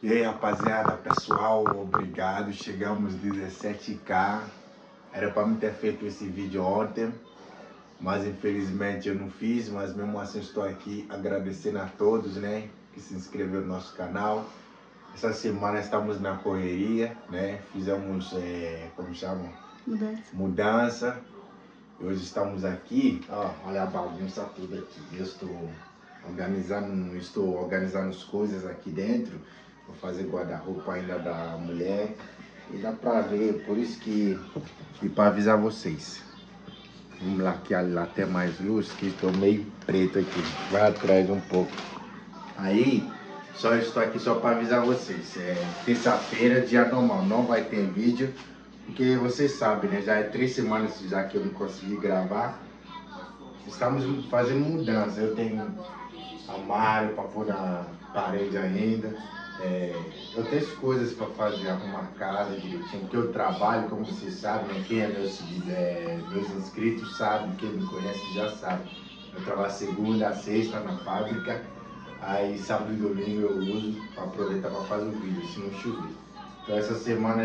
E aí, rapaziada, pessoal, obrigado. Chegamos 17k. Era para me ter feito esse vídeo ontem, mas infelizmente eu não fiz. Mas mesmo assim estou aqui agradecendo a todos, né, que se inscreveram no nosso canal. Essa semana estamos na correria, né? Fizemos, como chamam? Mudança. E hoje estamos aqui, ó, olha a bagunça toda aqui. Eu estou organizando as coisas aqui dentro. Vou fazer guarda-roupa ainda da mulher. E dá pra ver, por isso que para avisar vocês. Vamos lá, que lá até mais luz, que estou meio preto aqui. Vai atrás um pouco. Aí, só estou aqui só para avisar vocês. Terça-feira, dia normal, não vai ter vídeo. Porque vocês sabem, né? Já é 3 semanas já que eu não consegui gravar. Estamos fazendo mudança. Eu tenho armário para pôr na parede ainda. Eu tenho as coisas para fazer, arrumar a casa direitinho. Porque eu trabalho, como vocês sabem, né? Quem é meus inscritos sabe, quem me conhece já sabe. Eu trabalho segunda a sexta na fábrica. Aí sábado e domingo eu uso para aproveitar para fazer o vídeo, se não chover. Então essa semana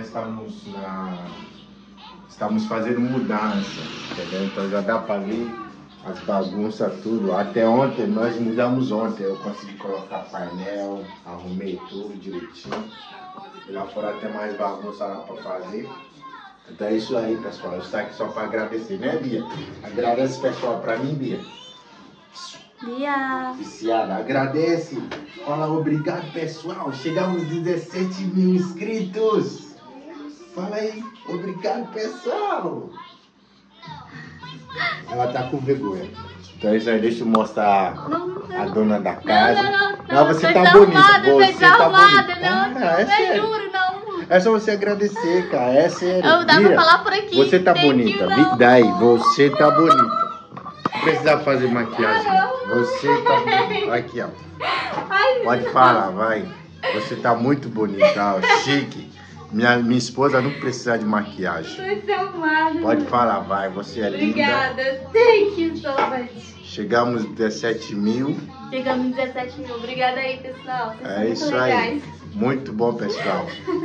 estamos fazendo mudança, entendeu? Então já dá para ver as bagunças tudo. Até ontem, nós mudamos ontem, eu consegui colocar painel, arrumei tudo direitinho. E lá fora tem mais bagunça lá para fazer. Então é isso aí, pessoal. Eu estou aqui só para agradecer, né, Bia? Agradece, pessoal, para mim, Bia. Bia. Viciada, agradece. Fala obrigado, pessoal. Chegamos a 17 mil inscritos. Fala aí, obrigado, pessoal. Ela tá com vergonha. Então é isso aí, deixa eu mostrar a dona da casa. Não, você tá bonita. Você tá bonita. É sério. Juro, não. É só você agradecer, cara. É sério. Eu dá pra falar por aqui. Você tá bonita. Daí, você tá bonita. Não precisa fazer maquiagem. Você tá bonita. Aqui, ó. Pode falar, vai. Você tá muito bonita, ó. Chique. Minha esposa não precisa de maquiagem. Pode falar, vai. Você é Obrigada. linda. Thank you so much. Chegamos a 17 mil. Chegamos em 17 mil. Obrigada aí, pessoal. Vocês são Isso muito legais. aí. Muito bom, pessoal.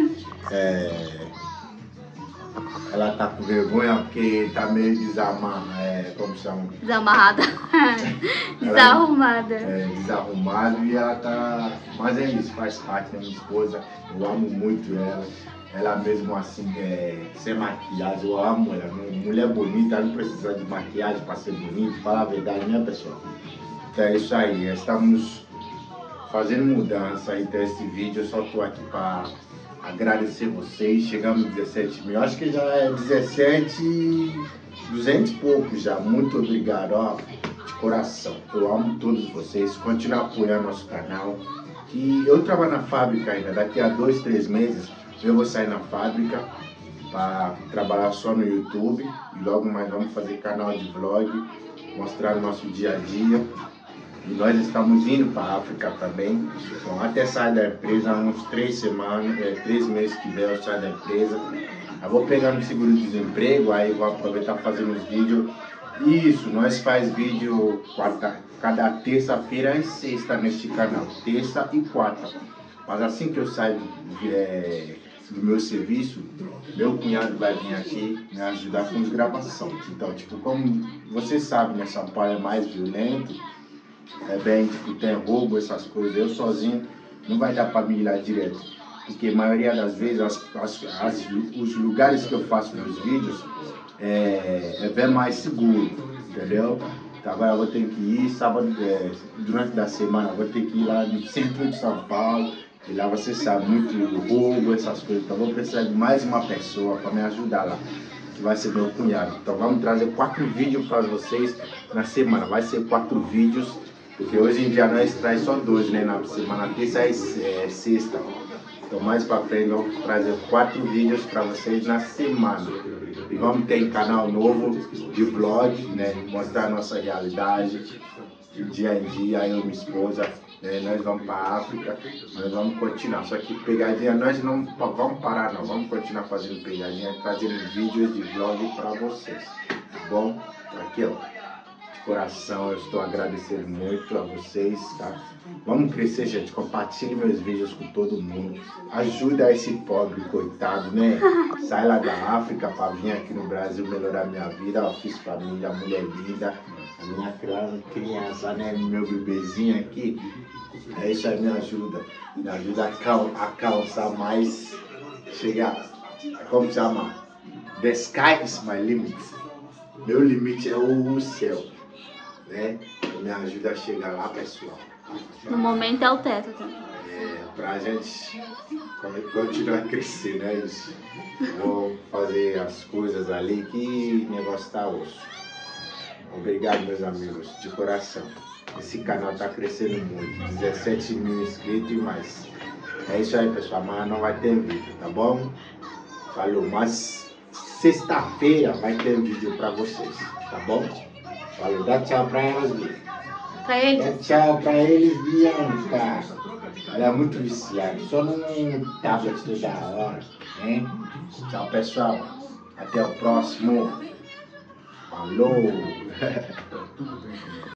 Ela tá com vergonha porque tá meio como chama? Desamarrada. Desarrumada. Desarrumado e ela tá... Mas é isso, faz parte da minha esposa. Eu amo muito ela. Ela mesmo assim, sem maquiagem, eu amo ela. Mulher bonita, ela não precisa de maquiagem para ser bonita. Fala a verdade, né, pessoal? Então é isso aí. Estamos fazendo mudança. Então esse vídeo eu só tô aqui para agradecer vocês. Chegamos a 17 mil. Acho que já é 200 e pouco já. Muito obrigado, ó, de coração. Eu amo todos vocês. Continue apoiando nosso canal. E eu trabalho na fábrica ainda. Daqui a 2, 3 meses eu vou sair na fábrica para trabalhar só no YouTube. E logo mais vamos fazer canal de vlog, mostrar o nosso dia a dia. E nós estamos indo para a África também. Então, até sair da empresa, uns 3 meses que vem eu saio da empresa. Eu vou pegar no seguro-desemprego, aí vou aproveitar fazendo os vídeos. Isso, nós faz vídeo cada terça-feira e sexta neste canal. Terça e quarta. Mas assim que eu saio do meu serviço, meu cunhado vai vir aqui me ajudar com as gravações. Então, tipo, como você sabe, né, São Paulo é mais violento. Tem roubo, essas coisas. Eu sozinho não vai dar para me ir lá direto, porque a maioria das vezes os lugares que eu faço meus vídeos é bem mais seguro, entendeu? Então agora eu vou ter que ir sábado, durante a semana eu vou ter que ir lá no centro de São Paulo, e lá você sabe, muito roubo, essas coisas. Então eu vou precisar de mais uma pessoa para me ajudar lá, que vai ser meu cunhado. Então vamos trazer 4 vídeos para vocês na semana. Vai ser 4 vídeos. Porque hoje em dia nós traz só 2, né, na semana, terça e sexta. Então mais pra frente vamos trazer 4 vídeos pra vocês na semana. E vamos ter um canal novo de vlog, né, mostrar a nossa realidade, de dia em dia, eu e minha esposa. Nós vamos pra África, nós vamos continuar. Só que pegadinha nós não vamos parar não, vamos continuar fazendo pegadinha, trazendo vídeos de vlog pra vocês. Tá bom? Aqui ó. coração, eu estou agradecendo muito a vocês, tá? Vamos crescer, gente. Compartilhe meus vídeos com todo mundo. Ajuda esse pobre, coitado, né? Sai lá da África para vir aqui no Brasil melhorar minha vida. Eu fiz família, mulher linda, a minha criança, né? Meu bebezinho aqui. É isso aí, me ajuda. Me ajuda a causar mais. Chegar, como chama? The sky is my limit. Meu limite é o céu, né? Me ajuda a chegar lá, pessoal. No momento é o teto também. Pra gente continuar a crescer, né? Isso. Vou fazer as coisas ali que o negócio tá osso. Obrigado, meus amigos, de coração. Esse canal tá crescendo muito, 17 mil inscritos e mais. É isso aí, pessoal. Amanhã não vai ter vídeo, tá bom? Falou, mas sexta-feira vai ter vídeo pra vocês, tá bom? Falou, dá tchau pra elas, Bia. Pra ele? Dá tchau pra eles, Bianca. Ela é muito viciada, só num tablet toda hora, né? Tchau, pessoal. Até o próximo. Falou!